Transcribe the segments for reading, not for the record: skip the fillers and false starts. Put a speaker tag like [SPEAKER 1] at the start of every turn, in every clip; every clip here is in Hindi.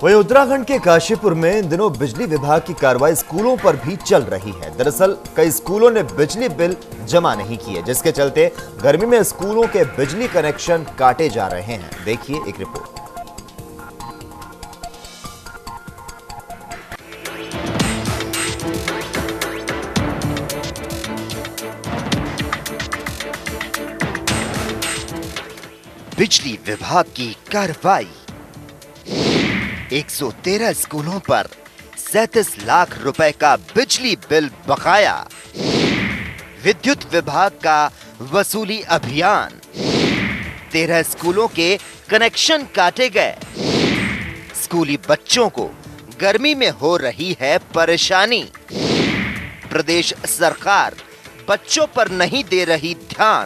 [SPEAKER 1] वहीं उत्तराखंड के काशीपुर में इन दिनों बिजली विभाग की कार्रवाई स्कूलों पर भी चल रही है। दरअसल कई स्कूलों ने बिजली बिल जमा नहीं किए, जिसके चलते गर्मी में स्कूलों के बिजली कनेक्शन काटे जा रहे हैं। देखिए एक रिपोर्ट।
[SPEAKER 2] बिजली विभाग की कार्रवाई। 113 स्कूलों पर 37 लाख रुपए का बिजली बिल बकाया। विद्युत विभाग का वसूली अभियान। 13 स्कूलों के कनेक्शन काटे गए। स्कूली बच्चों को गर्मी में हो रही है परेशानी। प्रदेश सरकार बच्चों पर नहीं दे रही ध्यान।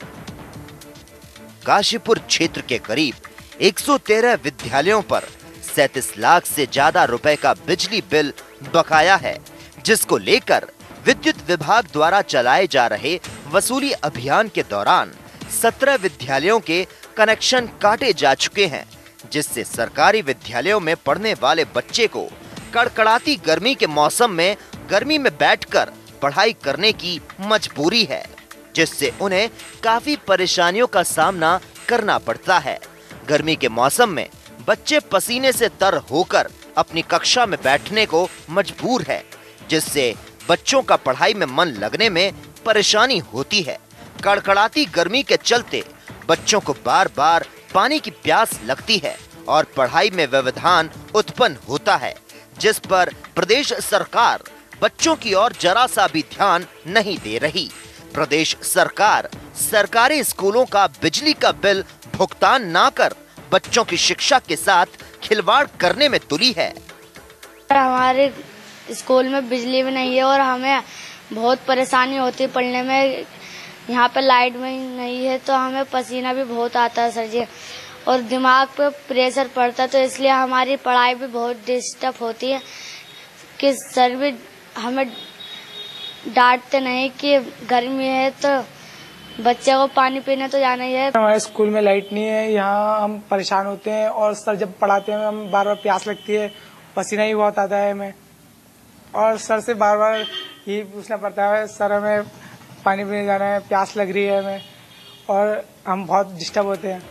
[SPEAKER 2] काशीपुर क्षेत्र के करीब 113 विद्यालयों पर 37 लाख से ज्यादा रुपए का बिजली बिल बकाया है, जिसको लेकर विद्युत विभाग द्वारा चलाए जा रहे वसूली अभियान के दौरान 17 विद्यालयों के कनेक्शन काटे जा चुके हैं, जिससे सरकारी विद्यालयों में पढ़ने वाले बच्चे को कड़कड़ाती गर्मी के मौसम में गर्मी में बैठकर पढ़ाई करने की मजबूरी है, जिससे उन्हें काफी परेशानियों का सामना करना पड़ता है। गर्मी के मौसम में बच्चे पसीने से तर होकर अपनी कक्षा में बैठने को मजबूर है, जिससे बच्चों का पढ़ाई में मन लगने में परेशानी होती है। कड़कड़ाती गर्मी के चलते बच्चों को बार बार पानी की प्यास लगती है और पढ़ाई में व्यवधान उत्पन्न होता है, जिस पर प्रदेश सरकार बच्चों की ओर जरा सा भी ध्यान नहीं दे रही। प्रदेश सरकार सरकारी स्कूलों का बिजली का बिल भुगतान ना कर बच्चों की शिक्षा के साथ खिलवाड़ करने में तुली है।
[SPEAKER 3] हमारे स्कूल में बिजली भी नहीं है और हमें बहुत परेशानी होती है पढ़ने में। यहाँ पे लाइट भी नहीं है तो हमें पसीना भी बहुत आता है सर जी, और दिमाग पे प्रेशर पड़ता है, तो इसलिए हमारी पढ़ाई भी बहुत डिस्टर्ब होती है कि सर भी हमें डांटते नहीं कि गर्मी है तो बच्चे को पानी पीने तो जाना ही है।
[SPEAKER 4] हमारे स्कूल में लाइट नहीं है, यहाँ हम परेशान होते हैं और सर जब पढ़ाते हैं हम बार बार प्यास लगती है, पसीना ही बहुत आता है हमें, और सर से बार बार यही पूछना पड़ता है सर हमें पानी पीने जाना है, प्यास लग रही है हमें, और हम बहुत डिस्टर्ब होते हैं।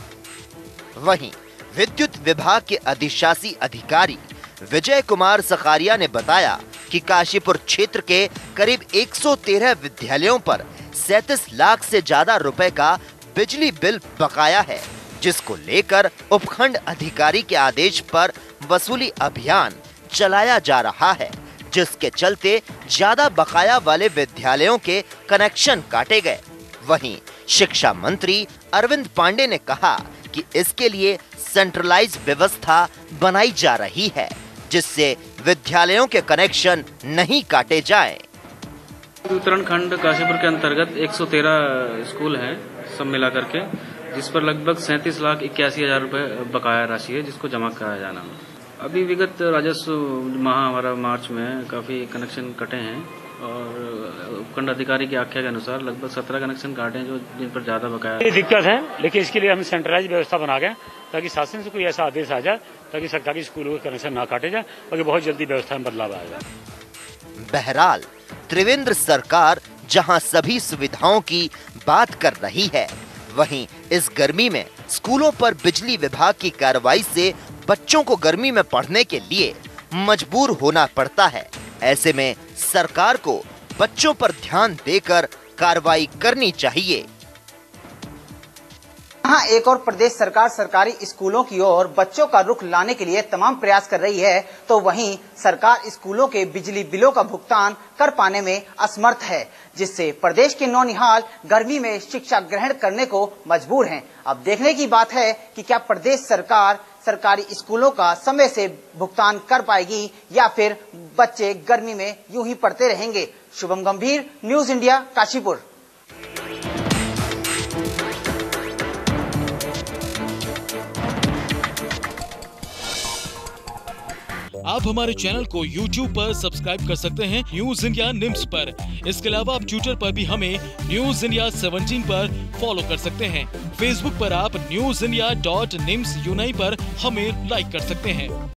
[SPEAKER 2] वहीं विद्युत विभाग के अधिशासी अधिकारी विजय कुमार सखारिया ने बताया कि काशीपुर क्षेत्र के करीब 113 विद्यालयों पर 37 लाख से ज्यादा रुपए का बिजली बिल बकाया है, जिसको लेकर उपखंड अधिकारी के आदेश पर वसूली अभियान चलाया जा रहा है, जिसके चलते ज्यादा बकाया वाले विद्यालयों के कनेक्शन काटे गए। वहीं शिक्षा मंत्री अरविंद पांडे ने कहा कि इसके लिए सेंट्रलाइज व्यवस्था बनाई जा रही है, जिससे विद्यालयों के कनेक्शन नहीं काटे जाएं।
[SPEAKER 5] उत्तराखंड काशीपुर के अंतर्गत 113 स्कूल हैं सब मिलाकर के, जिस पर लगभग 37 लाख 81 हजार रुपए बकाया राशि है, जिसको जमा कराया जाना है। अभी विगत राजस्व माह हमारा मार्च में काफी कनेक्शन कटे हैं और उपखंड अधिकारी की आख्या के अनुसार लगभग 17 कनेक्शन काटे हैं जो जिन पर ज्यादा बकाया। ये दिक्कत है, लेकिन इसके लिए हम सेंट्रलाइज व्यवस्था बना गए ताकि शासन से कोई ऐसा आदेश आ जाए ताकि सरकारी स्कूलों के कनेक्शन ना काटे जाए और बहुत जल्दी व्यवस्था में बदलाव आएगा।
[SPEAKER 2] बहरहाल त्रिवेंद्र सरकार जहां सभी सुविधाओं की बात कर रही है, वहीं इस गर्मी में स्कूलों पर बिजली विभाग की कार्रवाई से बच्चों को गर्मी में पढ़ने के लिए मजबूर होना पड़ता है। ऐसे में सरकार को बच्चों पर ध्यान देकर कार्रवाई करनी चाहिए।
[SPEAKER 6] यहाँ एक और प्रदेश सरकार सरकारी स्कूलों की ओर बच्चों का रुख लाने के लिए तमाम प्रयास कर रही है, तो वहीं सरकार स्कूलों के बिजली बिलों का भुगतान कर पाने में असमर्थ है, जिससे प्रदेश के नौनिहाल गर्मी में शिक्षा ग्रहण करने को मजबूर हैं। अब देखने की बात है कि क्या प्रदेश सरकार सरकारी स्कूलों का समय से भुगतान कर पाएगी या फिर बच्चे गर्मी में यूं ही पढ़ते रहेंगे। शुभम गंभीर, न्यूज इंडिया, काशीपुर।
[SPEAKER 7] आप हमारे चैनल को YouTube पर सब्सक्राइब कर सकते हैं न्यूज इंडिया निम्स पर। इसके अलावा आप ट्विटर पर भी हमें न्यूज इंडिया 17 पर फॉलो कर सकते हैं। फेसबुक पर आप newsindia.nimsuni पर हमें लाइक कर सकते हैं।